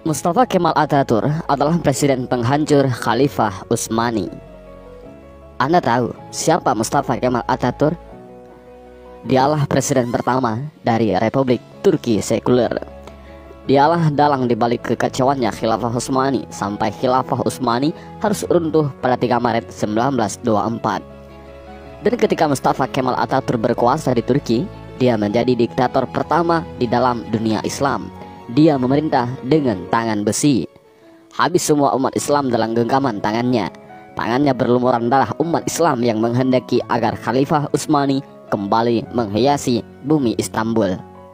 Mustafa Kemal Atatürk adalah presiden penghancur Khalifah Utsmani. Anda tahu siapa Mustafa Kemal Atatürk? Dialah presiden pertama dari Republik Turki sekuler. Dialah dalang dibalik kekacauannya Khilafah Utsmani sampai Khilafah Utsmani harus runtuh pada 3 Maret 1924. Dan ketika Mustafa Kemal Atatürk berkuasa di Turki, dia menjadi diktator pertama di dalam dunia Islam. Dia memerintah dengan tangan besi. Habis semua umat Islam dalam genggaman tangannya. Tangannya berlumuran darah umat Islam yang menghendaki agar Khalifah Utsmani kembali menghiasi bumi Istanbul.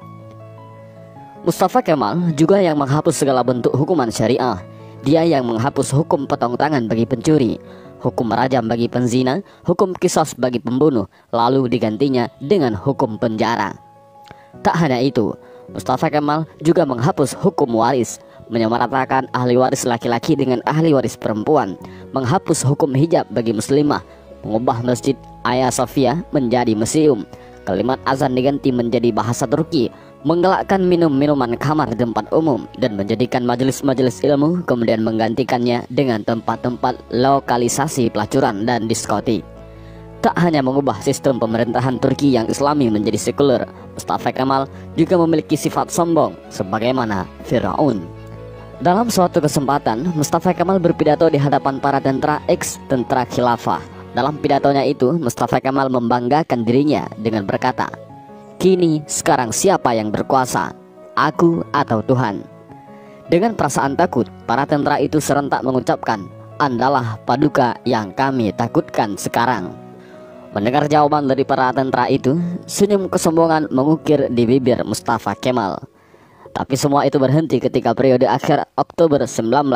Mustafa Kemal juga yang menghapus segala bentuk hukuman syariah. Dia yang menghapus hukum potong tangan bagi pencuri, hukum rajam bagi penzina, hukum qisas bagi pembunuh, lalu digantinya dengan hukum penjara. Tak hanya itu, Mustafa Kemal juga menghapus hukum waris, menyamaratakan ahli waris laki-laki dengan ahli waris perempuan, menghapus hukum hijab bagi muslimah, mengubah Masjid Hagia Sophia menjadi museum, kalimat azan diganti menjadi bahasa Turki, menggalakkan minum-minuman kamar di tempat umum, dan menjadikan majelis-majelis ilmu, kemudian menggantikannya dengan tempat-tempat lokalisasi pelacuran dan diskotik. Tak hanya mengubah sistem pemerintahan Turki yang Islami menjadi sekuler, Mustafa Kemal juga memiliki sifat sombong sebagaimana Firaun. Dalam suatu kesempatan, Mustafa Kemal berpidato di hadapan para tentara ex-tentara khilafah. Dalam pidatonya itu, Mustafa Kemal membanggakan dirinya dengan berkata, "Kini sekarang siapa yang berkuasa, aku atau Tuhan?" Dengan perasaan takut, para tentara itu serentak mengucapkan, "Andalah paduka yang kami takutkan sekarang." Mendengar jawaban dari para tentara itu, senyum kesombongan mengukir di bibir Mustafa Kemal. Tapi semua itu berhenti ketika periode akhir Oktober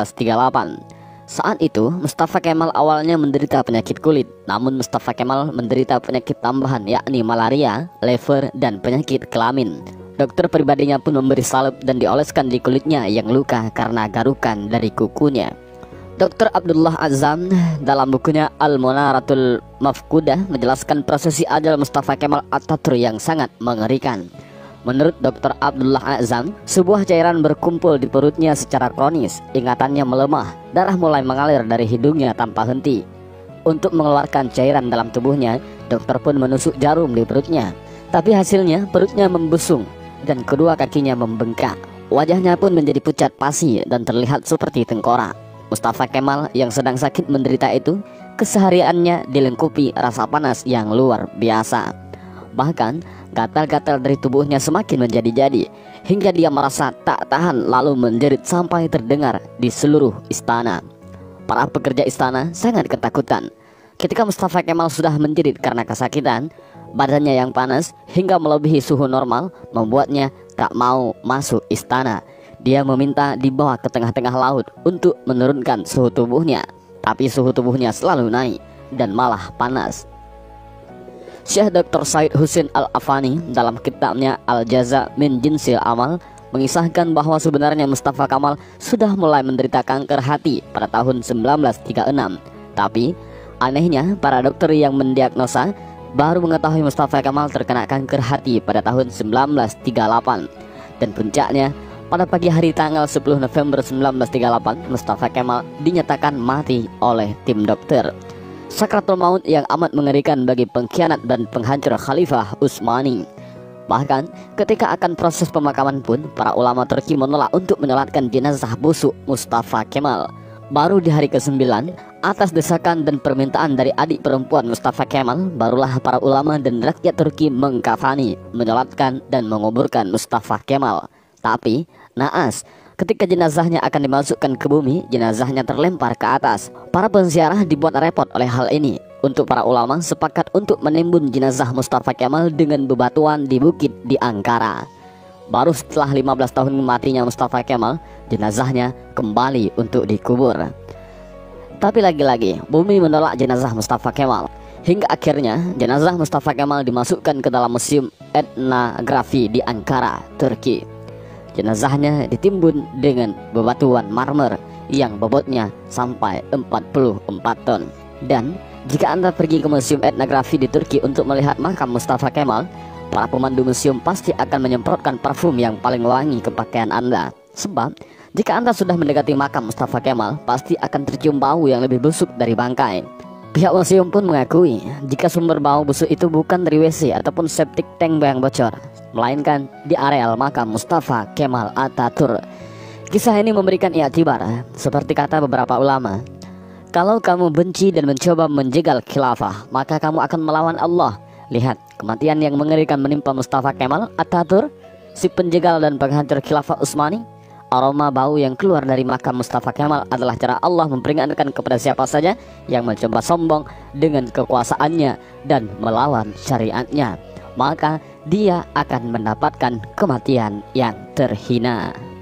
1938. Saat itu, Mustafa Kemal awalnya menderita penyakit kulit, namun Mustafa Kemal menderita penyakit tambahan yakni malaria, lever, dan penyakit kelamin. Dokter pribadinya pun memberi salep dan dioleskan di kulitnya yang luka karena garukan dari kukunya. Dr. Abdullah Azzam dalam bukunya Al-Munaratul Mafkudah menjelaskan prosesi ajal Mustafa Kemal Atatürk yang sangat mengerikan. Menurut Dr. Abdullah Azzam, sebuah cairan berkumpul di perutnya secara kronis, ingatannya melemah, darah mulai mengalir dari hidungnya tanpa henti. Untuk mengeluarkan cairan dalam tubuhnya, dokter pun menusuk jarum di perutnya. Tapi hasilnya perutnya membusung dan kedua kakinya membengkak. Wajahnya pun menjadi pucat pasi dan terlihat seperti tengkorak. Mustafa Kemal yang sedang sakit menderita itu, kesehariannya dilengkapi rasa panas yang luar biasa. Bahkan, gatal-gatal dari tubuhnya semakin menjadi-jadi, hingga dia merasa tak tahan lalu menjerit sampai terdengar di seluruh istana. Para pekerja istana sangat ketakutan. Ketika Mustafa Kemal sudah menjerit karena kesakitan, badannya yang panas hingga melebihi suhu normal membuatnya tak mau masuk istana. Dia meminta dibawa ke tengah-tengah laut untuk menurunkan suhu tubuhnya, tapi suhu tubuhnya selalu naik dan malah panas. Syekh Dr. Said Husin Al-Afani dalam kitabnya Al-Jaza min Jinsil Amal mengisahkan bahwa sebenarnya Mustafa Kemal sudah mulai menderita kanker hati pada tahun 1936. Tapi anehnya para dokter yang mendiagnosa baru mengetahui Mustafa Kemal terkena kanker hati pada tahun 1938. Dan puncaknya, pada pagi hari tanggal 10 November 1938, Mustafa Kemal dinyatakan mati oleh tim dokter. Sakratul maut yang amat mengerikan bagi pengkhianat dan penghancur Khalifah Utsmani. Bahkan ketika akan proses pemakaman pun, para ulama Turki menolak untuk menyolatkan jenazah busuk Mustafa Kemal. Baru di hari ke-9, atas desakan dan permintaan dari adik perempuan Mustafa Kemal, barulah para ulama dan rakyat Turki mengkafani, menyolatkan dan menguburkan Mustafa Kemal. Tapi naas, ketika jenazahnya akan dimasukkan ke bumi, jenazahnya terlempar ke atas. Para penziarah dibuat repot oleh hal ini. Untuk para ulama sepakat untuk menimbun jenazah Mustafa Kemal dengan bebatuan di bukit di Ankara. Baru setelah 15 tahun matinya Mustafa Kemal, jenazahnya kembali untuk dikubur. Tapi lagi-lagi, bumi menolak jenazah Mustafa Kemal. Hingga akhirnya jenazah Mustafa Kemal dimasukkan ke dalam museum etnografi di Ankara, Turki. Jenazahnya ditimbun dengan bebatuan marmer yang bobotnya sampai 44 ton. Dan jika Anda pergi ke museum etnografi di Turki untuk melihat makam Mustafa Kemal, para pemandu museum pasti akan menyemprotkan parfum yang paling wangi ke pakaian Anda. Sebab Jika Anda sudah mendekati makam Mustafa Kemal, pasti akan tercium bau yang lebih busuk dari bangkai. Pihak museum pun mengakui jika sumber bau busuk itu bukan dari WC ataupun septic tank yang bocor, melainkan di areal makam Mustafa Kemal Atatürk. Kisah ini memberikan iktibar, seperti kata beberapa ulama, kalau kamu benci dan mencoba menjegal khilafah, maka kamu akan melawan Allah. Lihat, kematian yang mengerikan menimpa Mustafa Kemal Atatürk, si penjegal dan penghancur khilafah Utsmani. Aroma bau yang keluar dari makam Mustafa Kemal adalah cara Allah memperingatkan kepada siapa saja yang mencoba sombong dengan kekuasaannya dan melawan syariatnya, maka dia akan mendapatkan kematian yang terhina.